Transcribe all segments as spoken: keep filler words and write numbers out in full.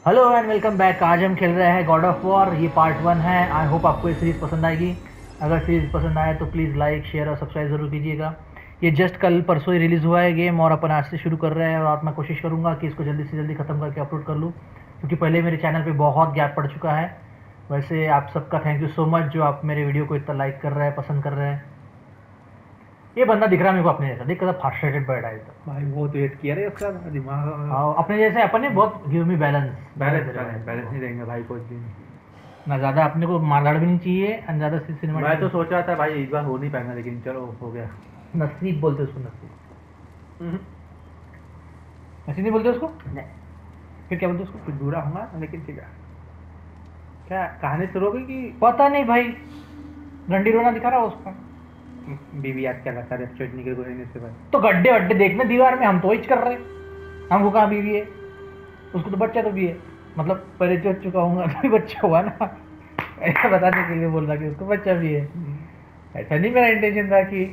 Hello and welcome back. आज हम खेल रहे हैं गॉड ऑफ वॉर। ये पार्ट वन है। आई होप आपको ये सीरीज़ पसंद आएगी। अगर सीरीज़ पसंद आए तो प्लीज़ लाइक शेयर और सब्सक्राइब ज़रूर कीजिएगा। ये जस्ट कल परसों ही रिलीज़ हुआ है गेम और अपन आज से शुरू कर रहे हैं। और आज मैं कोशिश करूँगा कि इसको जल्दी से जल्दी ख़त्म करके अपलोड कर लूँ, क्योंकि पहले मेरे चैनल पे बहुत गैप पड़ चुका है। वैसे आप सबका थैंक यू सो मच जो आप मेरे वीडियो को इतना लाइक कर रहे हैं, पसंद कर रहे हैं। ये बंदा दिख रहा है मेरे को अपने जैसा, देख कर फ्रस्ट्रेटेड बैठ है तो। भाई बहुत वेट किया रे उसका दिमाग। हाँ, अपने जैसे अपन ने बहुत give me balance balance balance नहीं देंगे भाई कुछ दिन। ना ज़्यादा अपने को मारधाड़ भी नहीं चाहिए और ज़्यादा सिनेमा। मैं तो सोच रहा था भाई इस बार हो नहीं पाएगा, लेकिन चलो हो गया। नसीब बोलते उसको, नसीब नसीब नहीं बोलते उसको। नहीं, फिर क्या बोलते उसको? कुछ बुरा होगा लेकिन ठीक है। क्या कहानी शुरू हो गई कि पता नहीं भाई, रंडी रोना दिखा रहा है उसका। बीवी याद क्या लगता है चटनी के गोले से भाई। तो गड्ढे वड्ढे देखने दीवार में, हम तो वही कर रहे हैं। हमको कहाँ बीवी है, उसको तो बच्चा तो भी है। मतलब पहले जो चुका हूँ अभी बच्चा हुआ ना, ऐसा बताने के लिए बोल रहा कि उसको बच्चा भी है। ऐसा नहीं मेरा इंटेंशन था कि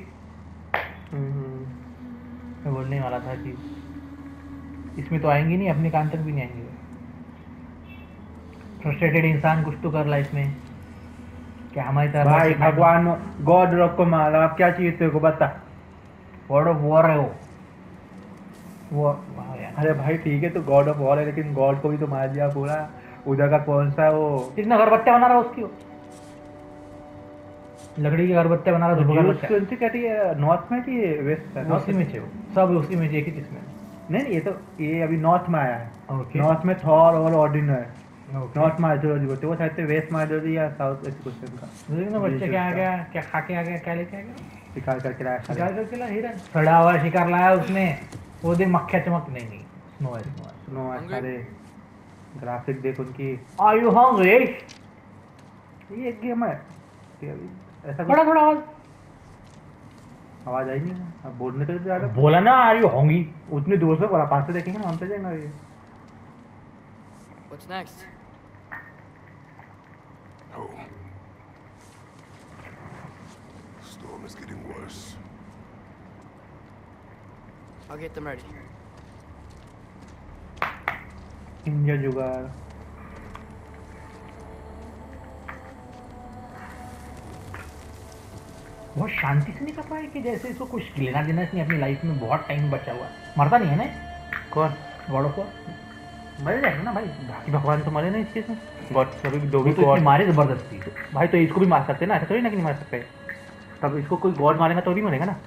मैं बोलने वाला था कि इसमें तो आएंगी नहीं, अपने कान तक भी नहीं आएंगे। फ्रस्ट्रेटेड इंसान कुछ तो कर लाइफ में, क्या हमारी तरह भाई भगवान गॉड रॉक को मारा, अब क्या चाहिए तेरे को बता। गॉड ऑफ वॉर है वो वो अरे भाई ठीक है तो गॉड ऑफ वॉर है, लेकिन गॉड को भी तो मार दिया पूरा। उधर का कौन सा वो कितना अगरबत्तियां बना रहा उसकी, लकड़ी की अगरबत्तियां बना रहा यूज कौन सी कहती है, नॉर्थ में कि वेस्ट में? उसी में से वो सब उसी में से एक ही चीज में। नहीं नहीं, ये तो ये अभी नॉर्थ में आया है। ओके नॉर्थ में थॉर और ऑर्डिन है। ओके। नॉर्थ माइथोलॉजी बोलते हैं, वो शायद वेस्ट माइथोलॉजी या साउथ ऐसे कुछ इनका। देखो ना बच्चे क्या आ गया, क्या खा के आ गया, क्या लेके आ गया, शिकार करके लाया शिकार साले। करके लाया हिरन। सड़ा हुआ शिकार लाया उसने। वो देख मक्खिया चमक, नहीं नहीं स्नो है, स्नो है। सुनो सारे ग्राफिक देख उनकी। Are you hungry? ये एक गेम है कि अभी ऐसा थोड़ा कुछ थोड़ा आवाज आवाज आई नहीं। अब बोलने तो जा रहा बोला ना, आर यू हंग्री। उतने दूर से बोला, पास से देखेंगे ना, हम से जाएंगे ये। What's next? No. Storm is getting worse. I'll get them ready. इंजर जुगाड़। बहुत शांति से नहीं कर रहा है कि जैसे इसको कुछ लेना देना इसने अपनी लाइफ में बहुत टाइम बचा हुआ है। मरता नहीं है ना कौन गॉड ऑफ वॉर? मरे जाएगा ना भाई, बाकी भगवान तो मरे ना इस चीज में। गॉड कभी दो भी तो गॉड इसने मारे जबरदस्ती। भाई, तो इसको भी मार सकते हैं ना, ऐसा थोड़ी ना कि नहीं मार सकते। तब इसको कोई गॉड मारेगा तो भी मरेगा ना।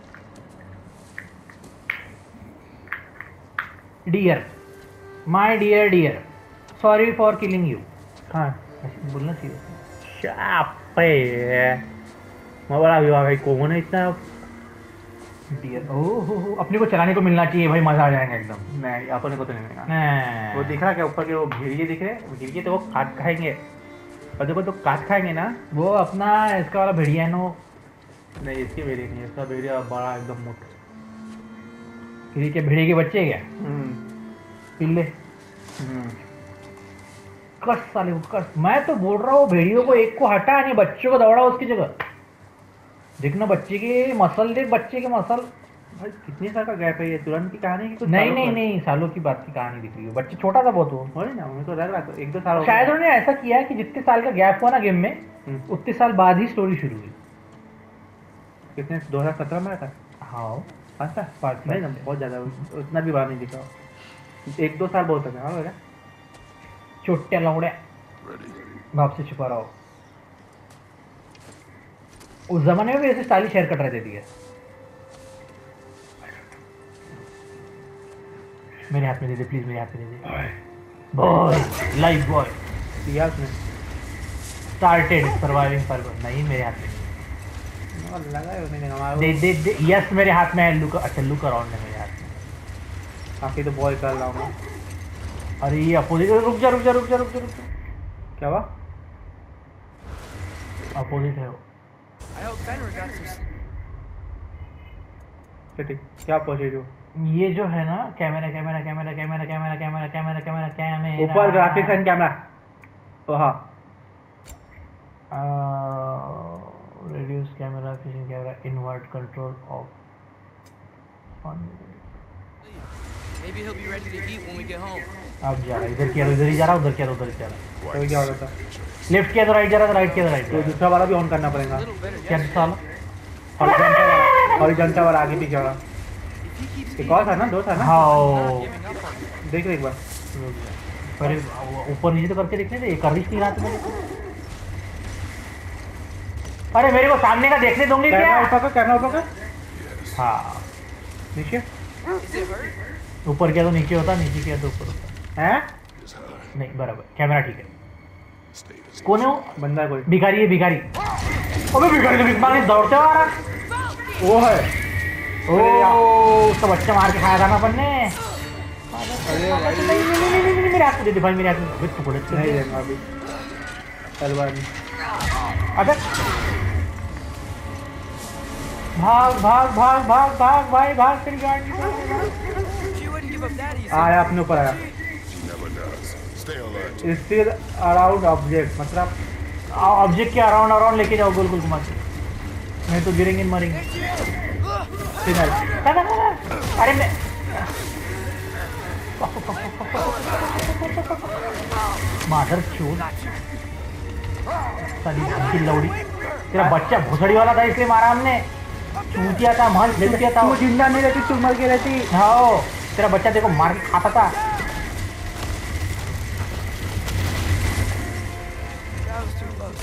Dear, my dear dear, sorry for killing you. हाँ बोलना चाहिए। शापे मैं बड़ा विवाह भाई, कौन है इतना। डियर ओह, अपने को चलाने को मिलना चाहिए भाई, मजा आ जाएगा एकदम। नहीं अपने को तो नहीं मिलेगा। नहीं। वो दिख रहा क्या ऊपर के वो भेड़िए दिख रहे, भेड़िए तो वो काट खाएंगे, और देखो तो काट खाएंगे ना। वो अपना इसका वाला भेड़िया है नो। नहीं इसकी भेड़िए नहीं है, इसका भेड़िया बड़ा एकदम मोटा। फिर के भेड़िए के बच्चे क्या पिल्ले? कस साले वो कस। मैं तो बोल रहा हूँ भेड़ियों को एक को हटा, नहीं बच्चों को दौड़ा उसकी जगह। देखना बच्चे के मसल, देख बच्चे के मसल। भाई कितने साल का गैप है ये, तुरंत की कहानी की कुछ नहीं सालों नहीं का? नहीं, सालों की बात की कहानी दिख रही है। बच्चे छोटा था बहुत वो। हो रही ना, मुझे तो लग रहा था एक दो साल हो गए। शायद उन्होंने ऐसा किया है कि जितने साल का गैप हुआ ना गेम में, हम्म, उतने साल बाद ही स्टोरी शुरू हुई। कितने दो हजार सत्रह में आया था? हाँ पाँच साल पाँच साल। नहीं ना, बहुत ज़्यादा उतना भी बड़ा नहीं दिखा। एक दो साल बहुत है। हाँ चोट्या लौड़े Ready. भाप से छुपा रहा हो। उस जमाने में भी ऐसे स्टाइलिश हेयर कट रहती थी। मेरे हाथ में दे दे प्लीज, मेरे हाथ में दे दे। बॉय लाइफ बॉय दिया उसने। Started surviving for. नहीं मेरे हाथ में मुझे लगा है उसने हमारा दे दे दे। यस मेरे हाथ में है। लुक, अच्छा लुक अराउंड है मेरे हाथ में। काफी तो बॉय कर रहा हूँ। अरे ये अपोजिट। रुक जा रुक जा रुक जा रुक जा रुक जा। क्या हुआ? अपोजिट है वो। I hope Fenrir got some. ठीक, क्या पहुंचे जो ये जो है ना camera camera camera camera camera camera camera camera camera ऊपर ग्राफिक्स एंड कैमरा। ओ हाँ, reduce camera efficient camera invert control of on Maybe he'll be ready to eat when we get home. अब जा रहा है इधर किया तो इधर ही जा रहा उधर किया तो उधर जा रहा तो क्या हो रहा था? लेफ्ट किया तो राइट जा रहा था राइट किया तो राइट तो दूसरा वाला भी ऑन करना पड़ेगा। Little better. क्या Yes. साला हॉरिजॉन्टल वाला आगे पीछे वाला। If he keeps एक और था ना, दो था ना? हाँ not giving up on me. देख एक बार। पहले ऊपर नीचे तो करके देखने थे, कर रही थी रात में। अरे मेरे को सामने का देखने दोगे कैमरा क्या? ऊपर का, कैमरा ऊपर का। हाँ नीचे। Is it hurt? ऊपर किया तो नीचे होता, नीचे किया तो ऊपर होता। हैं? It's hard. नहीं बराबर, कैमरा ठीक है। Stay as कौन है वो? बंदा है कोई। भिखारी है भिखारी। अबे भिखारी तो भिख मांगने दौड़ते हुए आ रहा। वो है। ओ उसका बच्चा मार के खाया था ना अपन ने। अरे भाई। नहीं नहीं नहीं नहीं नहीं मेरे हाथ में दे दे भाई मेरे हाथ में। अबे टुकड़े नहीं देगा अभी। तलवार नहीं। अबे भाग भाग भाग भाग भाग भाई भाग तेरी गाड़ी। She wouldn't give up that easy. आया अपने ऊपर आया। She never does. Stay alert. Still around object मतलब ऑब्जेक्ट के अराउंड अराउंड लेके जाओ गोल गोल घुमा के, नहीं तो गिरेंगे मरेंगे। सिग्नल। अरे मैं मादर चोद साली की लौड़ी, तेरा बच्चा भुसड़ी वाला था इसलिए मारा हमने। चूतिया था महल चूतिया था। तू जिंदा नहीं रहती, तू मर के रहती। हाँ तेरा बच्चा देखो मार के खाता था। That was too close.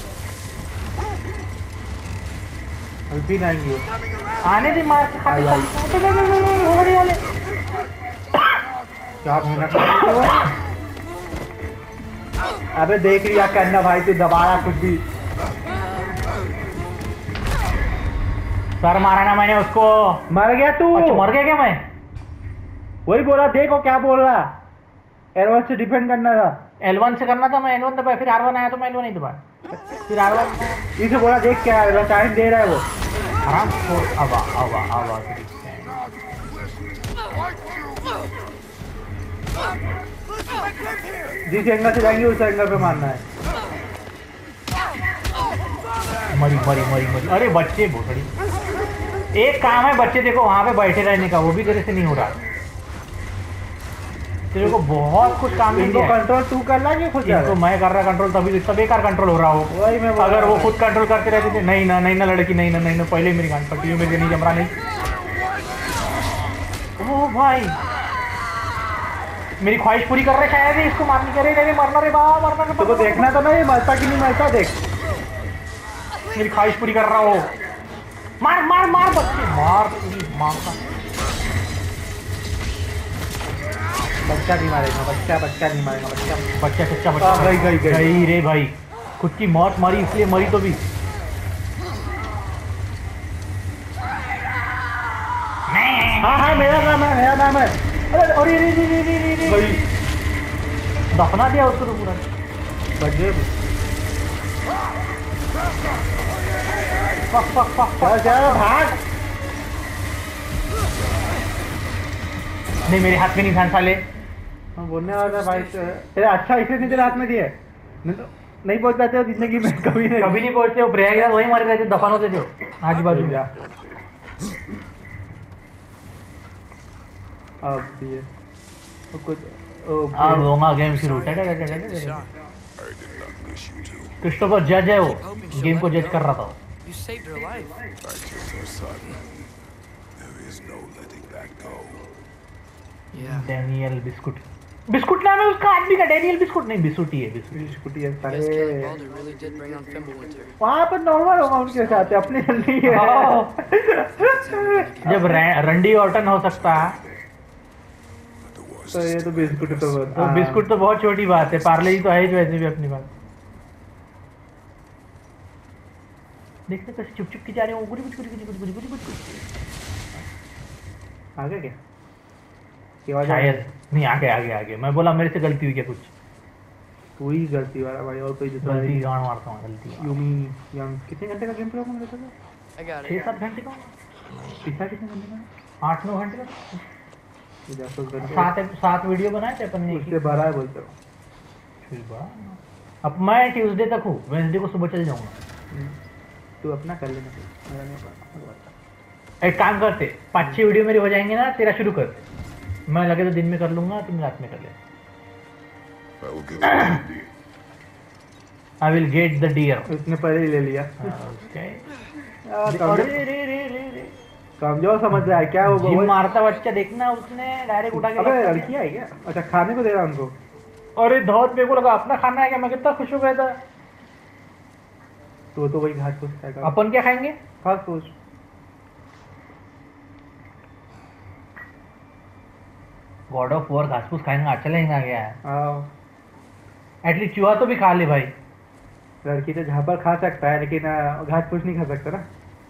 अभी भी नहीं आएंगे। आने दे मार के खाते खाते भुसड़ी वाले। क्या मेहनत कर रही हो? अबे देख लिया करना भाई, तू दबाया कुछ भी। सर मारा ना मैंने उसको। मर गया तू। अच्छा मर गया क्या मैं? वही बोला, देखो क्या बोल रहा। एल वन से डिफेंड करना था। एल वन से करना था, मैं एल वन दबाया, फिर आर वन आया तो मैं एल वन नहीं दबाया, फिर आर वन। इसे बोला देख क्या है, टाइम दे रहा है वो। आराम से आवा आवा आवा जिस एंगल से जाएंगे उस एंगल पे मारना है। मरी मरी मरी मरी। अरे बच्चे भोसड़ी, एक काम है बच्चे देखो वहां पे बैठे रहने का, वो भी तेरे से नहीं हो रहा। तेरे को बहुत कुछ काम इनको दिया है। कंट्रोल तू कर ला, खुद इनको मैं कर रहा कंट्रोल, तभी इतना बेकार कंट्रोल हो रहा हो। वही मैं बोल अगर रहा वो हूँ। खुद कंट्रोल करते रहते थे, नहीं ना नहीं ना लड़की, नहीं ना नहीं ना, पहले ही मेरी गांड पट्टी मेरे नहीं जम रहा नहीं। ओ भाई मेरी ख्वाहिश पूरी कर रहे शायद ही, इसको मारने के रहे मरना रे बा मरना रे। तो को देखना तो नहीं मरता कि नहीं मरता, देख। मेरी ख्वाहिश पूरी कर रहा हो। मार मार मार बच्चे मार तेरी मां का। बच्चा नहीं मारेगा, बच्चा बच्चा नहीं मारेगा, बच्चा बच्चा सच्चा हाँ, बच्चा गई, गई, गई। गई रे भाई, खुद की मौत मारी इसलिए मरी तो भी। हाँ हाँ मेरा नाम है, मेरा नाम है। अरे अरे रे रे रे रे रे रे गई। दफना दिया उसको तो पूरा। बच्चे फक फक फक चल चल भाग। नहीं मेरे हाथ में नहीं था साले। मैं बोलने वाला था भाई से- तेरे अच्छा इसलिए नहीं तेरे हाथ में दिए, नहीं तो नहीं पहुंच पाते हो जिंदगी में कभी नहीं। कभी नहीं पहुंचते हो, प्रयागराज वही मरे रहते, दफन होते थे आजू बाजू में। अब ये तो कुछ ओ, अब होगा गेम शुरू। Shot. I did not miss you too. Christopher जज है वो, गेम को जज कर रहा था। You saved her life. I killed her son. There is no letting that go. Yeah. Daniel biscuit, biscuit नाम है उसका आदमी का, डैनियल बिस्कुट नहीं बिस्कुट ही है बिस्कुट। स्कूटी है I guess सारे। killing Baldur really did bring on Fimbulwinter. वहाँ पर नॉर्मल होगा उनके साथ, अपने जल्दी है। जब रै- रंडी ऑर्टन हो सकता है But the worst तो ये तो बिस्कुट तो तो बिस्कुट तो बहुत छोटी बात है, पार्ले जी तो है ही वैसे भी अपनी बात। देखते कैसे चुप चुप के जा रहे हो, गुड़ी गुड़ी गुड़ी गुड़ी गुड़ी गुड़ी गुड़ी। आगे क्या क्या आवाज शायद नहीं, आगे आगे आगे। मैं बोला मेरे से गलती हुई क्या कुछ? तू ही गलती वाला भाई, और कोई दूसरा गलती नहीं। गांड मारता हूँ गलती। यूमी यंग कितने घंटे का गेम प्ले होगा मेरे को? I got छः it. सात घंटे का, पिछला कितने घंटे का? आठ नौ घंटे का, ये दस घंटे सात सात वीडियो बनाए थे अपन ने। उससे बारह है बोलते हो। फिर बड़ा। अब मैं ट्यूसडे तक हूँ, वेंसडे को सुबह चल जाऊँगा। तू अपना कर लेना, मेरा नहीं करना। एक काम करते, पाँच छः वीडियो मेरी हो जाएंगे ना, तेरा शुरू कर। मैं लगे तो दिन में कर लूंगा, तुम रात में कर ले। I will get you. I will get the dear. उसने पहले ही ले लिया। ओके। यार, अरे कमजोर रे रे रे रे रे। कमजोर समझ रहा है क्या वो? जिम वो- मारता बच्चा देखना, उसने डायरेक्ट उठा के अबे रखा लड़की है क्या? अच्छा खाने को दे रहा उनको। अरे धौत मेरे को लगा अपना खाना है क्या, मैं कितना खुश हो गया था। तो तो वही घास फूस खाएगा। अपन क्या खाएंगे? घास फूस। गॉड ऑफ वॉर घास फूस खाएंगे, अच्छा लगेगा क्या है? हाँ एटलीस्ट चूहा तो भी खा ले भाई। लड़की तो झापर खा सकता है लेकिन आ, घास फूस नहीं खा सकता ना।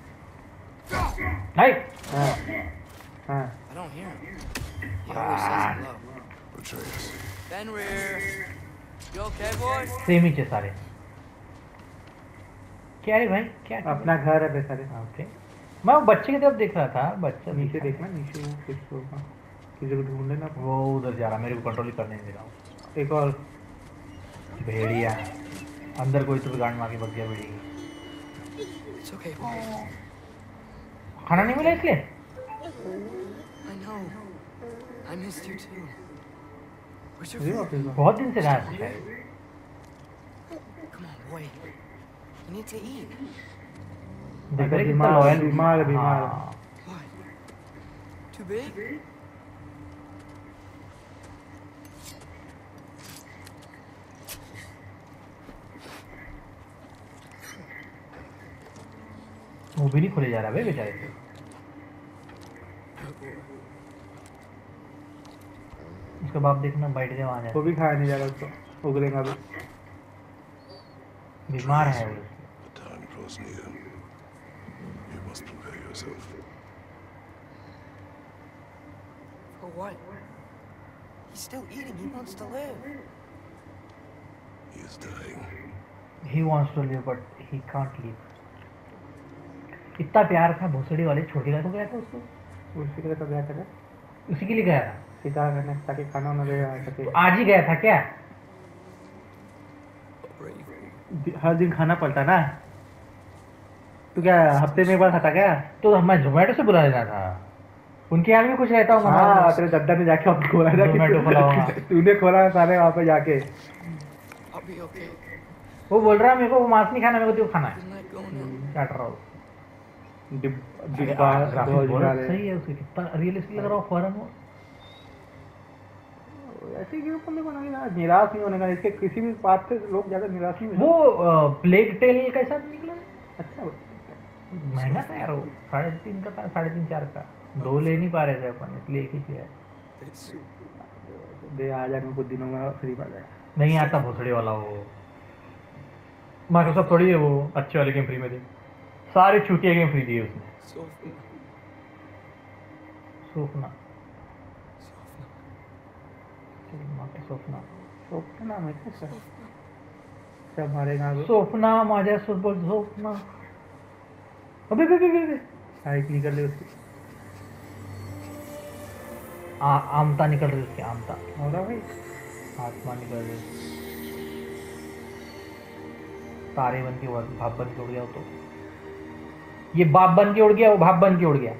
नहीं हाँ हाँ I don't hear him. He always says hello. Atreus. Fenrir! You okay, boy? Same ही चे सारे। क्या रे भाई, क्या क्या? अपना घर है बेचारे। ओके। मैं वो बच्चे की तरफ देख रहा था, बच्चा नीचे दिखा। देखना, नीचे वो कुछ होगा, किसी को ढूंढ लेना। वो उधर जा रहा, मेरे को कंट्रोल ही करने नहीं दे रहा हूँ। एक और भेड़िया अंदर कोई तो गांड मार के भग गया भेड़ी की। It's okay, boy. खाना नहीं मिला इसलिए? I know. I missed you too. Where's your अरे food? वापस आओ। बहुत दिन से रहा है शायद। Come on, boy. You need to eat. देख रहे कितना बीमार, लॉयल। बीमार, बीमार। What? Too big? वो भी नहीं खुले जा रहा भाई बेचारे से। उसका बाप देखना बैठ गया वहां वो जाए। भी खाया नहीं जा रहा उसको, उगलेगा भी। बीमार है वो। The time draws near. You must prepare yourself. For what? He's still eating. He wants to live. He is dying. He wants to live but he can't live. इतना प्यार था भोसड़ी वाले, छोड़ के गया तो गया था उसको। उसी के लिए तो गया था क्या? उसी के लिए गया था। सीता करने ताकि खाना वाना दे आ सके। तो आज ही गया था क्या? हर दिन खाना पड़ता ना। तू क्या हफ्ते में एक बार खाता क्या? तो मैं जोमेटो से बुला लेना था, उनके यहाँ भी कुछ रहता हूँ। हाँ तेरे दद्दा ने जाके अब खोला था कि Zomato खोला होगा। तूने खोला सारे वहाँ पे जाके। I'll be okay. वो बोल रहा है मेरे को वो मांस नहीं खाना, मेरे को तो खाना है। Isn't that going in? काट रहा हूँ। डिब- डिब्बा ग्राफिक रोज बहुत डाले। सही है उसके, कितना रियलिस्टिक लग रहा है फॉरन वो। ऐसे ही ऊपर नहीं बना यार, निराश नहीं होने का। इसके किसी भी बात से लोग ज्यादा निराश नहीं वो होते। प्लेग टेल कैसा निकला? अच्छा महंगा था यार वो, साढ़े तीन का था, साढ़े तीन चार का। दो ले नहीं पा रहे थे अपन, इसलिए एक ही लिया। दे आ जाएगा कुछ दिनों में फ्री पड़ जाएगा। नहीं आता भोसड़ी वाला वो। माइक्रोसॉफ्ट थोड़ी है वो अच्छे वाले गेम फ्री में दे, सारे छूतिया गेम फ्री दिए उसने। Sophie. सोफना, Sophie. माँ का सोफना, सोफना नाम है क्या? सब मारेगा वो। सोफना माझ्या सोबत सोफना। अबे बे बे बे बे। हाइट निकल रही उसकी। आ आमता निकल रही उसकी, आमता। हो रहा भाई। आत्मा निकल रही। तारे बन के उड़- भाप बन के उड़ गया वो तो। ये बाप बन के उड़ गया, वो भाप बन के उड़ गया।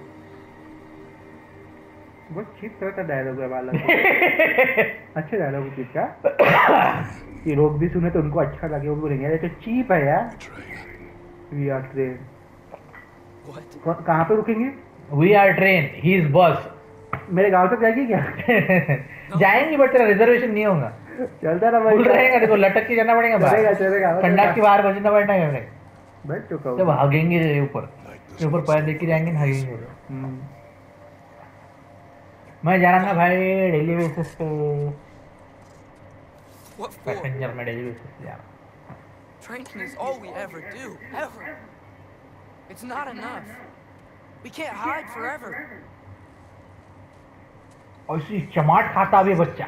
बहुत चीप तरह का डायलॉग है वाला। अच्छे डायलॉग चीप का। ये लोग भी सुने तो उनको अच्छा लगे, वो बोलेंगे ये तो चीप है यार। Train. We are train. What? कहाँ पे रुकेंगे? We are train, he is bus. मेरे गांव तक जाएगी क्या? जाएंगी बट तेरा रिजर्वेशन नहीं होगा। चलता ना भाई। फुल रहेगा, देखो लटक के जाना पड़ेगा चलेगा बाहर। चलेगा। कंडक्ट के बाहर बजना बैठना है हमें। बैठ चुका जब हूँ। भागेंगे ऊपर, Like ये ऊपर this. पैर देख के जाएंगे, भागेंगे। हम्म। मैं जा रहा था भाई डेली बेसिस पे, What for? पैसेंजर में डेली बेसिस पे जा रहा हूँ। Drinking is all we ever do, ever. It's not enough. We can't hide forever. और इसी चमाट खाता भी बच्चा।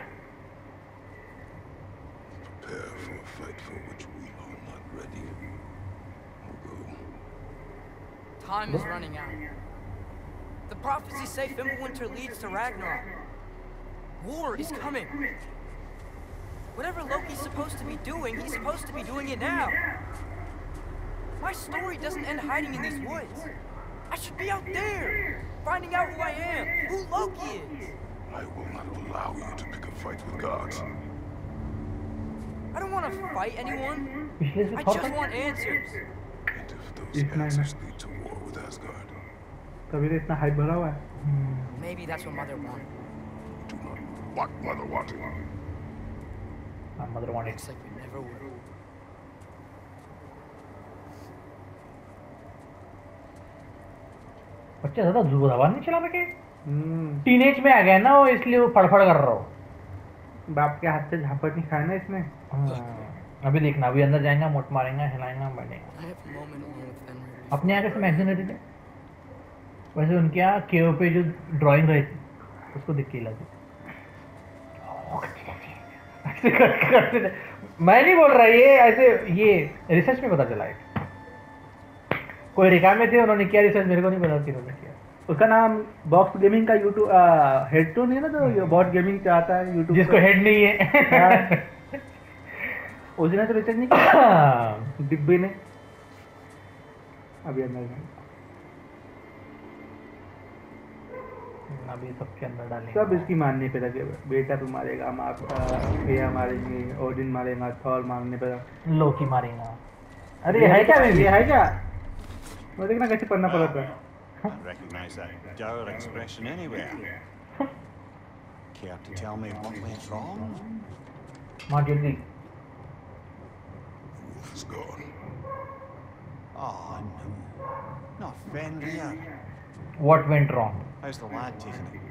Prepare for a fight for which we are not ready. We'll go. Time is running out. The prophecies say Fimbulwinter leads to Ragnarok. War is coming. Whatever Loki's supposed to be doing, he's supposed to be doing it now. My story doesn't end hiding in these woods. I should be out there, finding out who I am, who Loki is. I will not allow you to pick a fight with gods. I don't want to fight anyone. पिछले से I थोड़ा just want answers. And if those It's not answers enough. lead to war with Asgard, तभी तो इतना hype भरा हुआ है। Maybe that's what Mother wanted. do not. What mother wanted? हाँ, mother wanted. Looks like we never will. बच्चा ज़्यादा जुबान नहीं चला के हम्म, टीनेज में आ गया ना वो, इसलिए वो फड़फड़ कर रहा हो। बाप के हाथ से झापट नहीं खाया ना इसने। अभी देखना, अभी अंदर जाएंगे, मोट मारेंगे, हिलाएंगे, बैठेंगे। I have a moment alone with Fenrir. अपने यहाँ कैसे मैगजीन रहती थे वैसे उनके यहाँ केओ पे जो ड्राइंग रहती उसको देख के हिलाते। ऐसे करते करते थे। मैं नहीं बोल रहा, ये ऐसे ये रिसर्च में पता चला है। कोई रिका में थे, उन्होंने किया रिसर्च, मेरे को नहीं पता किन्होंने किया। उसका नाम बॉक्स गेमिंग का यूट्यूब हेड तो नहीं है ना, तो ये बॉट गेमिंग चाहता है यूट्यूब जिसको हेड नहीं है। उसने तो रिसर्च नहीं किया, डिब्बे ने। अभी अंदर जाएंगे। अभी सबके अंदर डालेंगे। सब इसकी मानने पे लगे हुए। बेटा तू मारेगा, हम आपका भैया मारेंगे, ओडिन मारेगा, थॉर मारने पे लगा। लोकी मारेगा। अरे ये है क्या? ये है क्या? वो देखना कैसे पढ़ना पड़ा था। I recognize that dour expression anywhere. Care to tell me what went wrong? माँ जल्दी। The wolf is gone. Oh no, not Fenrir. What went wrong? How's the lad taking it?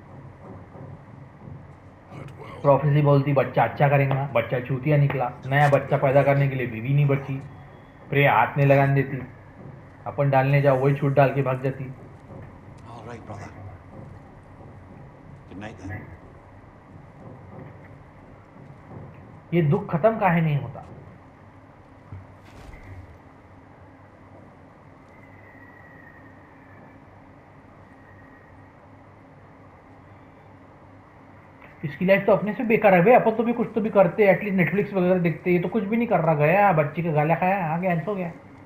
Not well. Prophecy बोलती बच्चा अच्छा करेगा, बच्चा चूतिया निकला। नया बच्चा पैदा करने के लिए बीवी नहीं बची, प्रे हाथ नहीं लगाने देती, अपन डालने जाओ वही छूट डाल के भाग जाती। All right, brother. Good night then. ये दुख खत्म काहे नहीं होता? इसकी लाइफ तो अपने से बेकार है भाई। अपन तो भी कुछ तो भी करते, एटलीस्ट नेटफ्लिक्स वगैरह देखते। ये तो कुछ भी नहीं कर रहा, गया बच्ची का गाला खाया, आ गया, सो गया।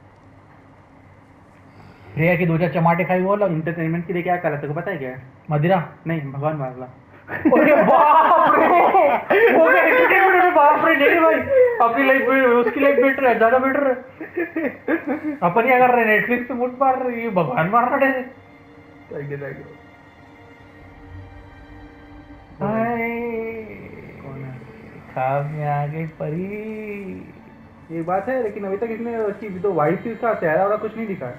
प्रिया की दो चार चमाटे खाई, वो अलग। इंटरटेनमेंट के लिए क्या करा तेरे को पता है क्या? मदिरा। नहीं, भगवान मारला। अरे बाप रे, वो क्या entertainment है? बाप रे, नहीं भाई, अपनी लाइफ में उसकी लाइफ बेटर है, ज्यादा बेटर है। अपन क्या कर रहे हैं? नेटफ्लिक्स पे मुट मार रहे, ये भगवान मार रहा है। Thank you, thank you. कौन है? खाब में आ गई परी। ये बात है, लेकिन अभी तक इसने उसकी तो वाइफ थी, उसका चेहरा वाला कुछ नहीं दिखा।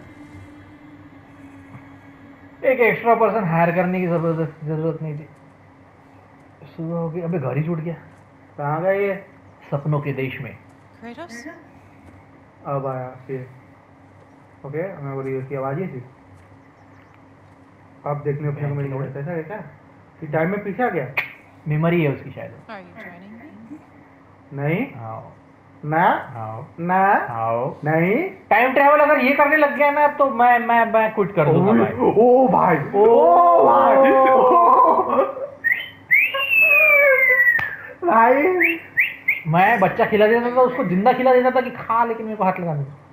एक एक्स्ट्रा पर्सन हायर करने की जरूरत जरूरत नहीं थी। सुबह हो गई, अबे घर ही छूट गया। कहाँ गए ये? सपनों के देश में। Kratos? अब आया फिर। ओके, मैं बोली उसकी आवाज ही थी। अब देखने अपने को मिल गया। ऐसा है क्या? कि टाइम में पीछे आ गया? मेमोरी है उसकी शायद। Are you joining me? नहीं आओ ना आओ ना आओ। नहीं। टाइम ट्रैवल अगर ये करने लग गया ना तो मैं मैं मैं क्विट कर दूंगा भाई। ओ भाई, ओ भाई, भाई मैं बच्चा खिला देता था, उसको जिंदा खिला देता था कि खा, लेकिन मेरे को हाथ लगाने दो।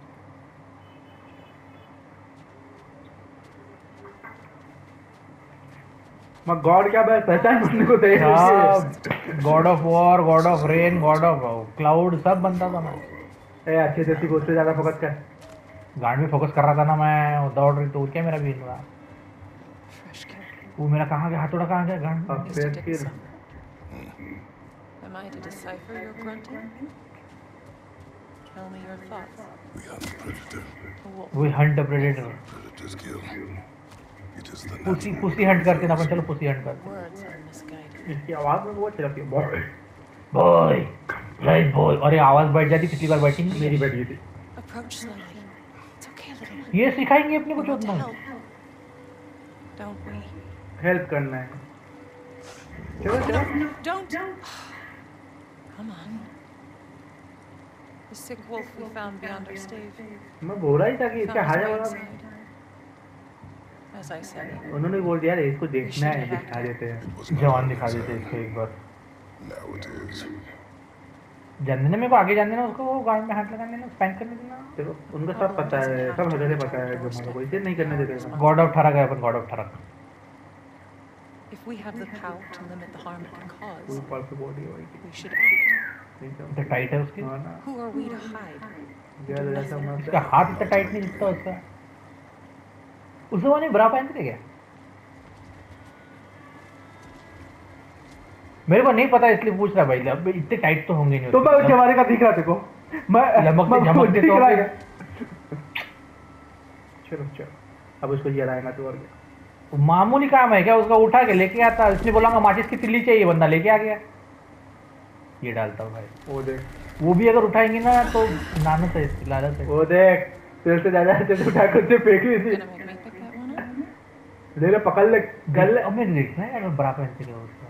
मैं गॉड क्या बस पहचान बनने को तैयार है। God of War, god of rain, god of cloud सब बनता था मैं। ए अच्छे से को उससे ज्यादा फोकस कर। गांड में फोकस कर रहा था ना मैं, दौड़ रही तो क्या मेरा भी हुआ। Fresh kill. वो मेरा कहाँ गया, हाथोड़ा कहाँ गया गांड में? अब Just to फिर take फिर some. Am I to decipher your grunting? Tell me your thoughts. We hunt the predator. A wolf. वो hunt predator, Predators kill. It is the pussy natural. Pussy hunt करते ना अपन, चलो pussy hunt करते। Words are misguided. इसकी आवाज में बहुत चलती है। Boy boy like boy. अरे आवाज बैठ जाती, पिछली बार बैठी नहीं। मेरी बैठ गई थी। Approach slowly. It's okay, little one. ये सिखाएंगे अपने को We want to चोदना। help. Don't we? हेल्प करना है। चलो चलो। Don't! Come on. The sick wolf we found beyond our stave. मैं बोल रहा ही था कि इसका Found हाजा his way वाला। inside. As I said, उन्होंने बोल दिया यार इसको देखना है, दिखा देते हैं। It was not जवान always दिखा देते so. इसको एक बार। Now it is. जानने ना, मेरे को आगे जानने ना, उसको वो गांड में हाथ लगाने ना, स्पैंक करने देना। देखो उनको सब पता है, सब हजरे पता है जो हमारे को इसे नहीं करने देते हैं। गॉड ऑफ ठरक है अपन, गॉड ऑफ ठरक। If we have the power to limit the harm it can cause, ऊपर से बॉडी होगी we should act. इतना टाइट है उसकी। हाँ ना Who are we to hide? यार ऐसा मत इसका हाथ इतना टाइट नहीं दिखता उसका। उसे वो नहीं ब्रा पहनते थे क्या? मेरे को नहीं पता इसलिए पूछ रहा भाई। अब इतने टाइट तो होंगे नहीं। तो मैं जवारे का दिख रहा तेरे को मैं लमकते मैं झमकते दिख तो रहा होंगे। है। चलो चलो अब उसको जलाएगा तो और क्या मामूली काम है क्या? उसका उठा के लेके आता। इसने बोला माचिस की तिल्ली चाहिए, बंदा लेके आ गया। ये डालता हूँ भाई। वो देख वो भी अगर उठाएंगे ना तो नानत है इसकी, लालच है। वो देख तेरे से ज्यादा तेरे उठा कर से फेंक रही थी। Gonna make me pick that one up? ले ले पकड़ ले कर ले अब मैं देखना है यार बड़ा पहनते क्या उसका।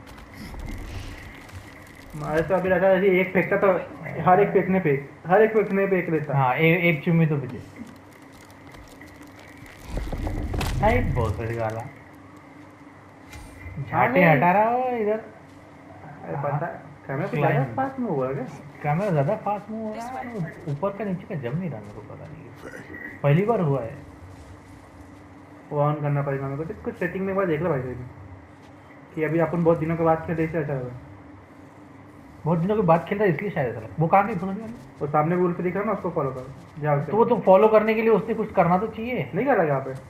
हमारे से अभी रहता है एक फेंकता तो हर एक फेंकने पे हर एक फेंकने पे एक रहता हाँ ए, एक चुम्मी तो मुझे हाइट बहुत बड़ी गाला झाटे हटा रहा हो इधर। अरे पता है कैमरा पे ज्यादा फास्ट मूव हो रहा है कैमरा ज्यादा फास्ट मूव हो रहा है। ऊपर का नीचे का जम नहीं रहा मेरे को, पता नहीं पहली बार हुआ है। वो ऑन करना पड़ेगा मेरे को। कुछ सेटिंग में एक बार देख लो भाई साहब कि अभी अपन बहुत दिनों के बाद खेल रहे अच्छा होगा। बहुत दिनों के बाद खेल रहा है इसलिए शायद ऐसा। वो कहाँ गई भूल गया। वो सामने रूल पे दिख रहा है ना उसको फॉलो करो जाओ। तो वो तो फॉलो करने के लिए उसने कुछ करना तो चाहिए। नहीं कर रहा यहाँ पे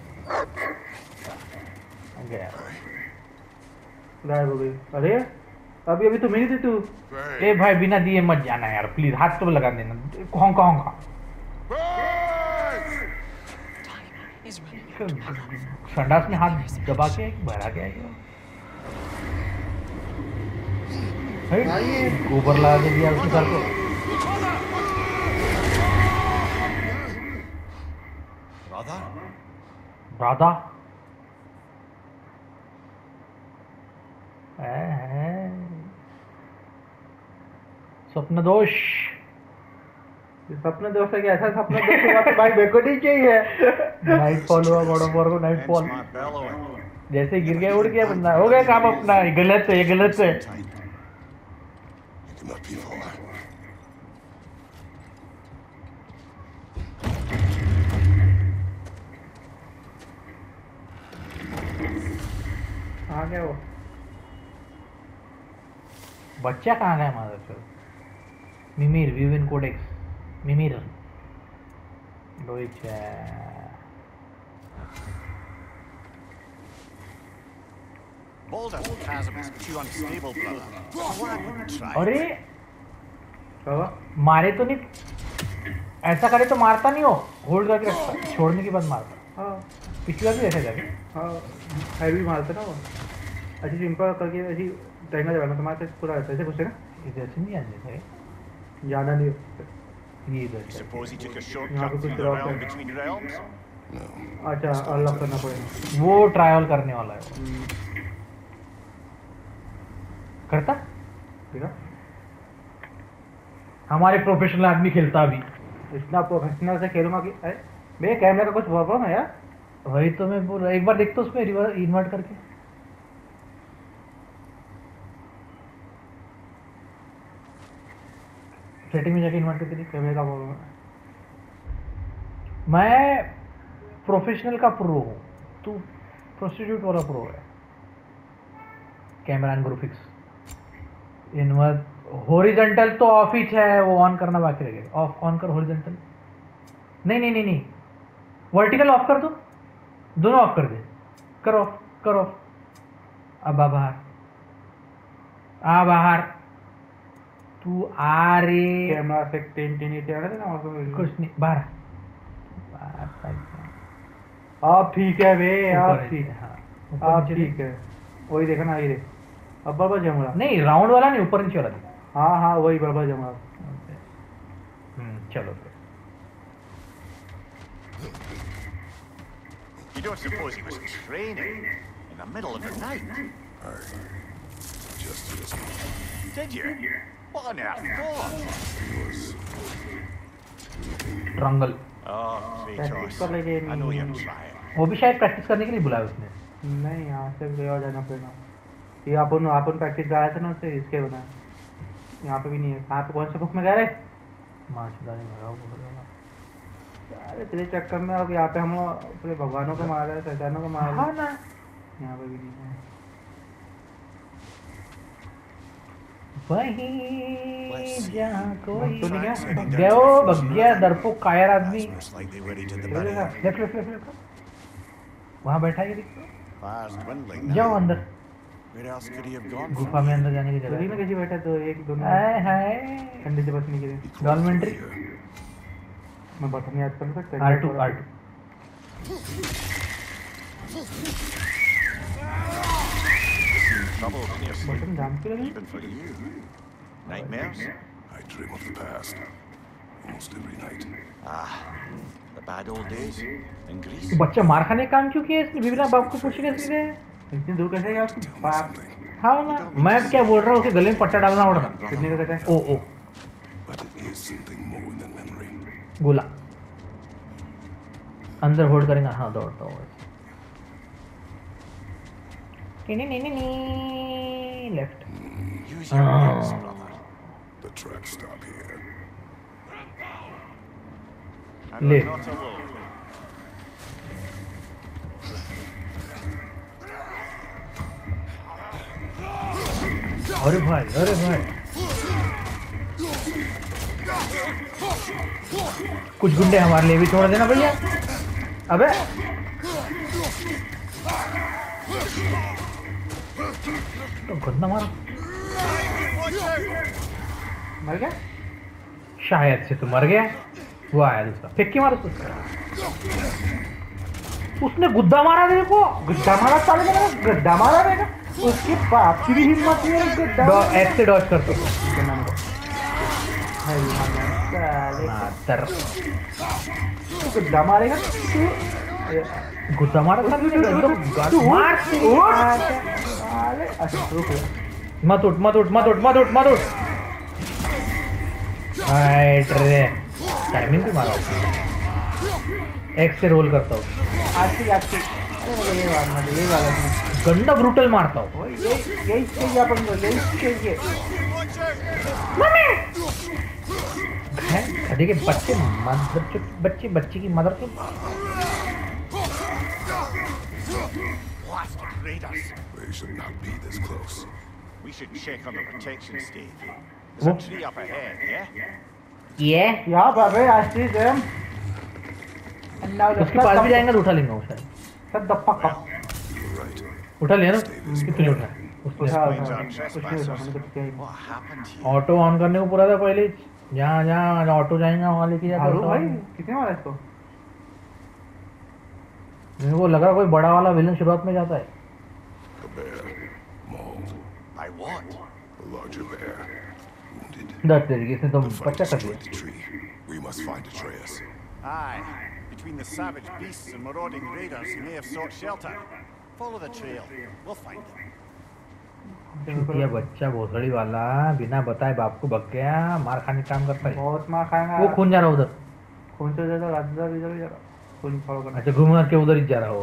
गया गायब हो गई। अरे अभी अभी तो मिली थी तू। ए भाई बिना दिए मत जाना यार प्लीज, हाथ तो लगा देना। कौन कौन का Time is running. संडास में हाथ दबा के भरा के आएगा। गोबर लगा के दिया उसके सर को। Brother? राधा स्वप्न दोष। सपना दोस्त है कि ऐसा सपना दोस्त हुआ तो भाई मेरे को नहीं चाहिए। नाइट फॉल हुआ गॉड ऑफ वॉर को। Night fall Hence my bellowing. जैसे गिर गया उड़ गया बंदा, हो गया काम अपना। ये गलत है, ये गलत है। Tight. Pick him up before. कहाँ गया वो? बच्चा कहाँ गया हमारा फिर? मिमिर विविन कोडेक्स मिमिर डोइच Baldur's chasm is too unstable, brother. So I wouldn't try. अरे क्या हुआ? मारे तो नहीं, ऐसा करे तो मारता नहीं हो, होल्ड करके रखता, छोड़ने के बाद मारता। हाँ पिछली बार भी ऐसा जाके हाँ हैवी मारता ना वो। ऐसी सिंपल करके ऐसी टहंगा जगाना तुम्हारे से पूरा ऐसे घुसे ना। इधर से नहीं आने थे जाना नहीं। ये इधर से। Suppose he took a यहाँ shortcut पे through कुछ the रॉक realm है। between realms? No. अच्छा अनलॉक करना पड़ेगा। वो ट्रायल करने वाला है वो। हम्म, करता ठीक है। हमारे प्रोफेशनल आदमी खेलता अभी। इतना प्रोफेशनल से खेलूंगा कि अरे मेरे कैमरे का कुछ प्रॉब्लम है यार। वही तो मैं बोल रहा, एक बार देखता उसमें रिवर्स इन्वर्ट करके। सेटिंग में जाके इन्वर्ट करके देख। कैमरे का प्रॉब्लम है। मैं प्रोफेशनल का प्रो हूँ, तू प्रोस्टिट्यूट वाला प्रो है। Camera and graphics invert horizontal तो ऑफ ही है, वो ऑन करना बाकी रह गया। ऑफ ऑन कर हॉरिजॉन्टल। नहीं नहीं नहीं नहीं वर्टिकल ऑफ कर दो, दोनों ऑफ कर दे। कर ऑफ कर ऑफ। अब आ बाहर, आ बाहर। तू आ रे। कैमरा से टेन टेन एट आ रहा था ना उसमें। कुछ नहीं बाहर बाहर साइड में। अब ठीक है बे अब ऊपर ठीक है, है। हाँ ऊपर अब नीचे ठीक है। वही देखा ना ये देख अब बराबर जम रहा। नहीं राउंड वाला नहीं, ऊपर नीचे वाला थी। हाँ हाँ वही बराबर जम रहा। हम्म चलो फिर। You don't suppose he was training in the middle of the night? I just listened. Did you? What on earth for? He was triangle Oh, Practice Kratos. कर लेंगे I know you're नहीं। trying. वो भी शायद practice करने के लिए बुलाया उसने। नहीं यहाँ से कहीं और जाना पड़ेगा। ये अपन अपन प्रैक्टिस गया था ना उससे इसके बना। यहाँ पे भी नहीं है। कहाँ पे कौन से बुक में गए रे? मार्चदानी भरा बोल रहा अरे तेरे चक्कर में अब यहाँ पे हम लोग अपने भगवानों को मार रहे हैं शैतानों को मार रहे हाँ हैं। ना, यहाँ पे भी नहीं है। वहीं जहाँ कोई तो नहीं गया? गया वो भग गया डरपोक कायर आदमी। Most likely ready to the चलो देखा। barrier. Left left left left वहाँ बैठा है ये देखो। Fire's dwindling जाओ now. अंदर Where else could he have gone गुफा from? में अंदर जाने की तो जगह में कैसे बैठा तो एक दोनों हाय हाय ठंडे से बचने के लिए। डॉलमेंट्री मैं बटन याद कर सकता R two R two Trouble in your sleep, button जाम क्यों लगे? even for you. Nightmares? I dream of the past. Almost every night. Ah, the bad old days in Greece. तो बच्चा मार खाने का काम क्यों किया इसने बिना बाप को पूछे कैसे गए इतनी दूर कैसे गया उसकी Tell me बाप? something. हाँ ना मैं क्या बोल रहा हूँ उसके गले में पट्टा डालना पड़ता कितने का कहता है? ओ ओ But it is something more than memory. गोला अंदर होल्ड करेंगे हाँ दौड़ता हूँ left Use your wits, brother. The tracks stop here. And Le. we're not alone. अरे भाई अरे भाई कुछ गुंडे हमारे लिए भी छोड़ देना भैया अबे तो गंदा मारा मर गया? शायद से तो मर गया वो आया दूसरा फेंक के मारा उसको उसने गुद्दा मारा मेरे को गड्ढा मारा साले ने गड्ढा मारा मेरा उसके बाप की भी हिम्मत नहीं है गड्ढा डॉ ऐसे से डॉज कर दो भाई साले मातर तू गड्ढा मारेगा तू गुद्दा मारा था मैंने गद्दा मार तेरी साले अच्छा रुक मत उठ मत उठ मत उठ मत उठ मत उठ राइट रे टाइमिंग भी मारा एक्स से रोल करता हूँ आती आती अरे मुझे ये वाला मुझे ये वाला गंदा ब्रूटल मारता हूँ ओए ये यही चाहिए अपन को यही चाहिए गधे के बच्चे मदर चुप बच्चे बच्चे की मदर चुप Blasted raiders. They should not be this close. We should check on the protection stave. There's What? a tree up ahead, yeah? ये यहाँ बाबे राष्ट्रीय जम उसके पास भी जाएंगे तो उठा लेंगे वो शायद सब दप्पा कप You're right. उठा लिया ना कितने उठा उसने उठा Explains उठा our कुछ नहीं उठा trespassers. मैंने कुछ किया ही नहीं। What happened here? Auto on करने को पूरा था पहले जहाँ जहाँ ऑटो जाएंगे वहाँ लेके जाता हारू भाई था कितने मारा इसको मेरे को लगा कोई बड़ा वाला विलन शुरुआत में जाता है A bear. Mauled. By what? A larger bear. Wounded. दस तरीके से तो The fight बच्चा कर destroyed दिया the tree. We must find Atreus. Aye. Between the savage beasts and marauding raiders, he may have sought shelter. Follow the trail. We'll find him. ये बच्चा भोसड़ी वाला बिना बताए बाप को भग गया मार खाने का काम करता है बहुत मार खाएगा वो खून जा रहा उधर खून से ज्यादा राजा भी इधर जा रहा खून फॉलो करना अच्छा घूम के उधर ही जा रहा हो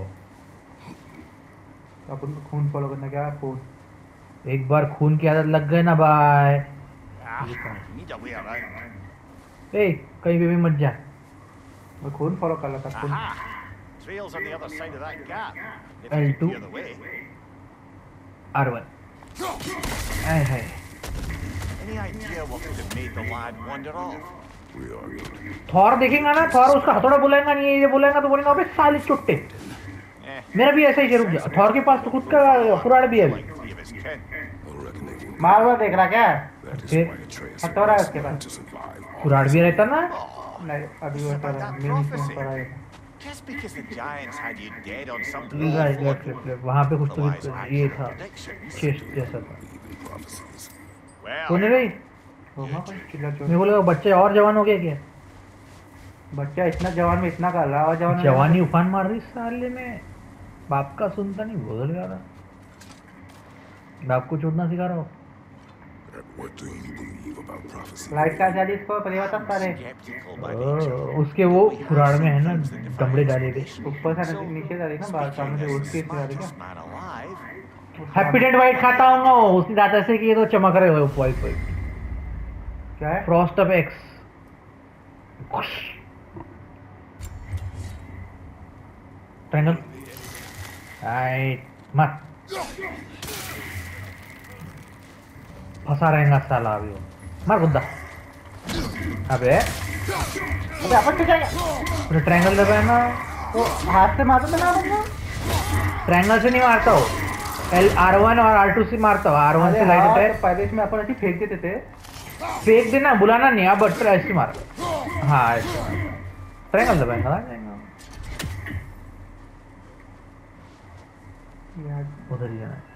अपन को खून फॉलो करना क्या खून एक बार खून की आदत लग गई ना bye Ah, need a way around. ए कहीं पे भी मत जा मैं खून फॉलो कर रहा था खून Aha! Trail's on the other side of that gap. If L you two. clear the way. R one आय हाय Any idea what could have made the lad wander off? We are good. Thor देखेगा ना Thor उसका हथौड़ा बुलाएगा नहीं ये बोलेगा तो बोलेगा अबे साले चुट्टे Eh, मेरा भी ऐसा ही रुक गया थॉर के पास तो खुद का कुराड़ भी है अभी like three of his kin. No reckoning. मार हुआ देख रहा क्या That is Okay. why Atreus हथौड़ा है उसके पास to survive. कुराड़ भी रहता ना नहीं अभी वो हटा रहा है मेरे में पड़ा है Just because the giants had you dead on some right dwarf right right वहाँ पे कुछ तो Otherwise, ये accurate था predictions. चेस्ट जैसा था Even prophecies. कौन है Well, भाई होगा कोई चिल्ला चोट मेरे को लगा बच्चा और जवान हो गया क्या बच्चा इतना जवान में इतना कर रहा है जवान जवानी उफान मार रही साले में बाप का सुनता नहीं बोल रहा था बाप को छोड़ना सिखा रहा हो What do you believe about prophecy? Light का जा इसको पहले बता सारे skeptical by ओ, nature. उसके वो कुराड़ में है ना डमड़े डाले गए ऊपर से नीचे जा रही ना बाहर सामने से उठ के जा रही Smartest man alive. Happy date वाइट खाता हूँ ना उसने दांत ऐसे किए तो चमक रहे हो वाइट वाइट क्या है frost of X triangle right मत फंसा रहेगा साला अभी वो। मार गुद्दा। अबे अबे अपन क्या पूरे ट्रायंगल दबाया ना तो हाथ से मारता था ना अपना। ट्रायंगल से नहीं मारता हो, एल आर वन और आर टू से मारता हो। आर वन से लाइट होता है। पहले इसमें अपन ऐसे फेंक देते थे। फेंक देना बुलाना नहीं आप बट ऐसे मार। हाँ ऐसे ट्रायंगल दबाएगा उधर ही जाना।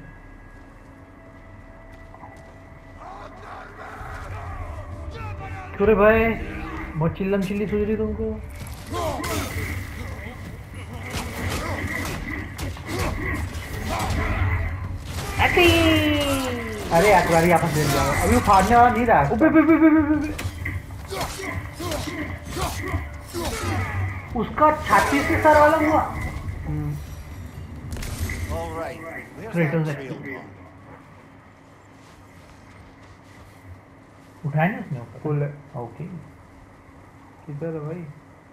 क्यों रे भाई बहुत चिल्लम चिल्ली सूझ रही तुमको? अरे यार यहाँ पर जाओ अभी वो फाड़ने वाला नहीं रहा। उबे बे बे बे बे बे। उसका छाती से सर वाला हुआ। All right. Where's Kratos that है। trail gone? उठाया नहीं उसने ऊपर? फुल है। ओके किधर है भाई?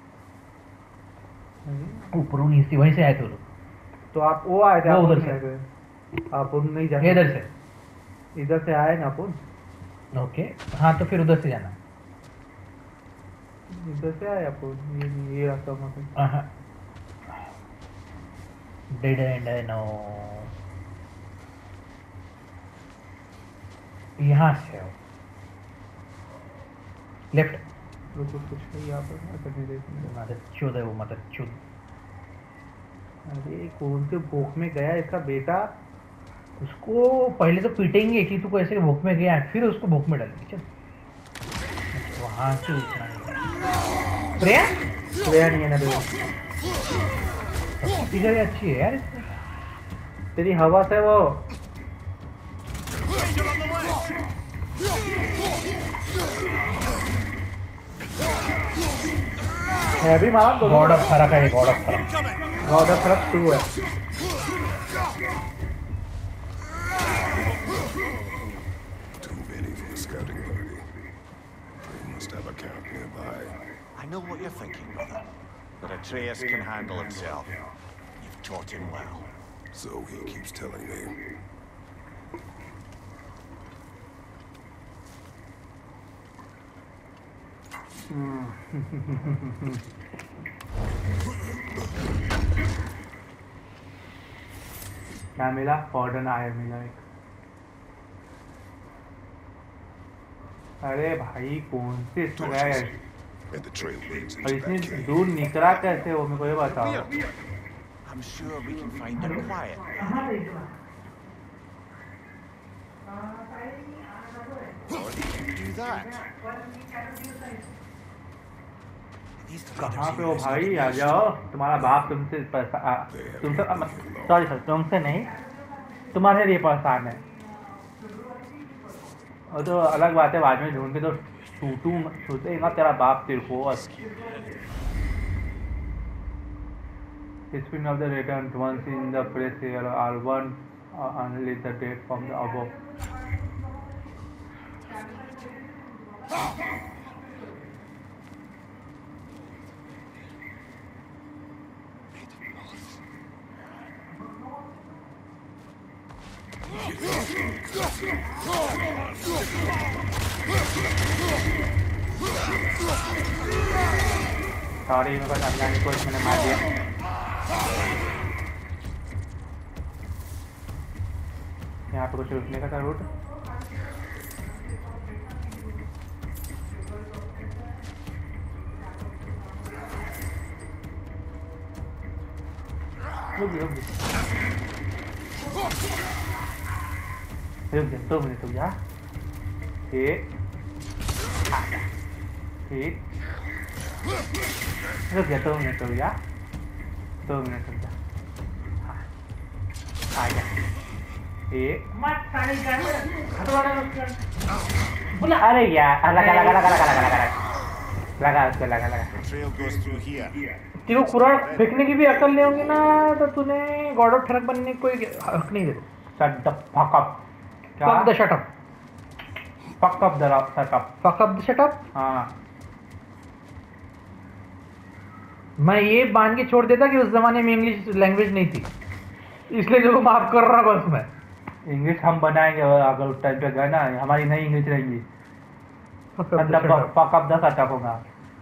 ऊपर नीचे वहीं से आए थे वो लोग। तो आप वो आए थे, वो आप उधर नहीं से। आए थे। आप उन नहीं जा इधर से। इधर से आए ना अपन। ओके हाँ तो फिर उधर से जाना। इधर से आए अपन। ये ये रास्ता वहाँ से। डेड एंड है नो। यहाँ से हो लेफ्ट। रुको कुछ है यहाँ पर। अच्छा नहीं देखना। मदद चुद है वो मदद चुद। अरे कौन से भूख में गया इसका बेटा? उसको पहले तो पीटेंगे कि तू कैसे भूख में गया, फिर उसको भूख में डालेंगे। चल वहां से उठना है। प्रिया प्रिया नहीं है ना प्रिया। सबकी जगह अच्छी है यार इसमें। तेरी हवा से वो है भी मारा। गॉड ऑफ फरक है। गॉड ऑफ फरक गॉड ऑफ फरक टू है। Too many for a scouting party. They must have a camp nearby. I know what you're thinking, brother. But Atreus can handle himself. You've taught him well. So he keeps telling me. क्या मिला? फॉर्डन आया मिला एक। अरे भाई कौन से इसमें गया है? And the trail leads और into इतनी that cave. दूर निकला कैसे वो मेरे को ये बताओ। I'm sure we can find him quiet. Or he can do that. He's the leader कहाँ पे हो here, isn't भाई? he? आ जाओ। तुम्हारा बाप तुमसे पैसा आ, तुमसे सॉरी सर तुमसे नहीं तुम्हारे लिए परेशान है। और तो अलग बात है बाद में ढूंढ के तो छूटू छूटेगा तेरा बाप तेरे को। History of the return once in the press here are one uh, only the date from the above. Sorry मेरे को समझाने की कोशिश मैंने मार दिया। यहाँ पे कुछ रुकने का था रूट। रुक रुक रुक जा दो मिनट रुक जा। ठीक ठीक रुक जा दो मिनट रुक जा दो मिनट रुक जा। हाँ आ जा। एक मत साड़ी कर बोला। अरे यार लगा लगा लगा लगा लगा लगा लगा उसको लगा लगा। The trail goes through here. तेरे को कुरान फेंकने की भी अकल नहीं होगी ना तो तूने गॉड ऑफ ठरक बनने की कोई हक नहीं दे। Shut the fuck up. Fuck the shut up. Fuck up the shut up. Fuck up the shut up. हाँ मैं ये मान के छोड़ देता कि उस जमाने में इंग्लिश लैंग्वेज नहीं थी। इसलिए जो माफ कर रहा बस मैं। इंग्लिश हम बनाएंगे अगर उस टाइम पे गए ना, हमारी नई इंग्लिश रहेंगी। पक अप दस अटक होगा।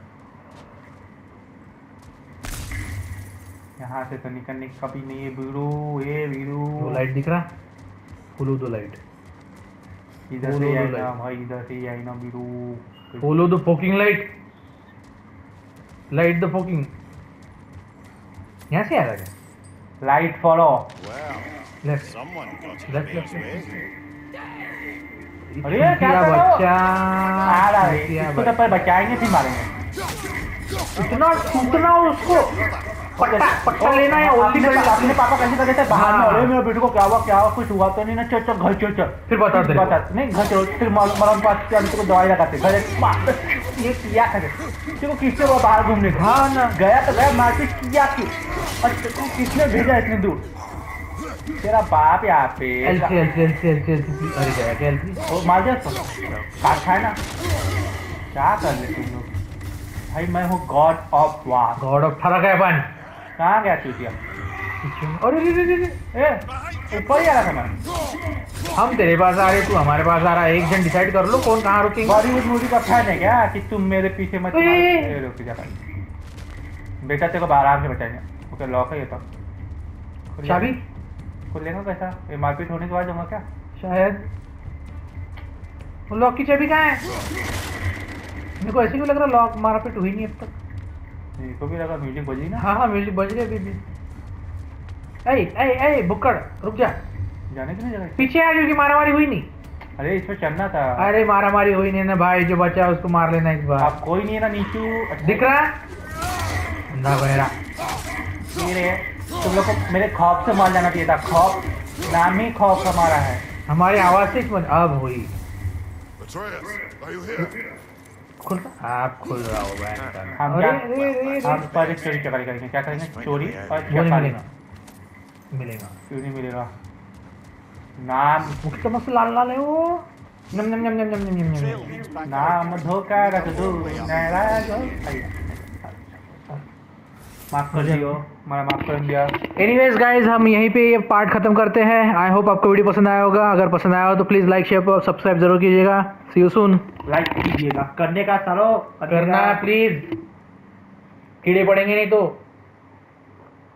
यहाँ से तो निकलने का भी नहीं है वीरू, ये वीरू। वो लाइट दिख रहा? Follow the light. इधर से आई ना भाई, इधर से आई ना Veeru. Follow the fucking light. Light the fucking. यहाँ से आ रहा है? Light follow. Well, left someone got in left Dave's left. way. अरे क्या कर रहे हो? बच्चा आ रहा है, इसको तो पर बचाएंगे फिर मारेंगे। इतना टूटना उसको पट्टा पट्टा लेना है। ओल्डी अपने कर अपने पापा कैसे करते थे बाहर में, हाँ। अरे मेरे बेटे को क्या हुआ क्या हुआ, कुछ हुआ तो नहीं ना, चल चल घर चल चल। फिर बता तेरे को। बता नहीं, घर चलो, फिर मरम पास के अंदर को दवाई लगाते घर एक मार ये किया करे। तेरे को किसने वो बाहर घूमने को? हाँ ना, गया तो गया, मारपीट किया क्यों? और तेरे को किसने भेजा इतने दूर? तेरा बाप यहाँ पे LC LC LC LC LC. अरे गया क्या एलसी? वो मार दिया उसको, काट खाए ना। क्या कर ले तुम लोग भाई? मैं हूँ god of war. God of ठरक है अपन। कहाँ गया चूतिया? अरे रे रे रे रे। ए ऊपर ही आ रहा था मैं। हम तेरे पास आ रहे, तू हमारे पास आ रहा है। एक जन डिसाइड कर लो कौन कहाँ रुकेंगे। बॉलीवुड मूवी का फैन है क्या कि तुम मेरे पीछे मत ओए। ए, रुक जा भाई। बेटा तेरे को आराम से बचाएंगे। ओके लॉक है ये तो। खुल चाबी खुल लेगा कैसा? ये मारपीट होने के बाद जाऊंगा क्या? शायद। वो लॉक की चाबी कहाँ है? मेरे को ऐसे क्यों लग रहा लॉक मारपीट हुई नहीं अब तक। मेरे को भी लगा म्यूजिक बजी ना। हाँ हाँ म्यूजिक बज रही है अभी भी। ऐ ऐ ऐ बुक्कड़ रुक जा, जाने की नहीं जगह। पीछे आ क्योंकि मारामारी हुई नहीं। अरे इसमें चलना था। अरे मारामारी हुई नहीं ना भाई, जो बचा है उसको मार लेना एक बार। अब कोई नहीं है ना नीचू। दिख रहा ना बहरा? मेरे तुम लोग को मेरे खौफ से मार जाना चाहिए था। खौफ नाम ही खौफ हमारा है। हमारी आवाज से समझ अब हुई। Atreus, are you here? खुल रहा? आप खुल रहा हो बैठ। हम अरे क्या रे रे रे। हम पर एक चोरी चकारी करेंगे। क्या करेंगे? चोरी और वो नहीं चकारी। मिलेगा, मिलेगा क्यों नहीं मिलेगा? नाम वो कितना मस्त लाल लाल है वो। नम नम नम नम नम नम नम Trail नम। leads back नाम out. धोखा रख दो नाराज हो। माफ कर दियो, मैं माफ कर दिया। एनीवेज गाइज, हम यहीं पे ये पार्ट खत्म करते हैं। आई होप आपको वीडियो पसंद आया होगा। अगर पसंद आया हो तो प्लीज लाइक शेयर और सब्सक्राइब जरूर कीजिएगा। सी यू सून। लाइक कीजिएगा, करने का सारो करना प्लीज, कीड़े पड़ेंगे नहीं तो।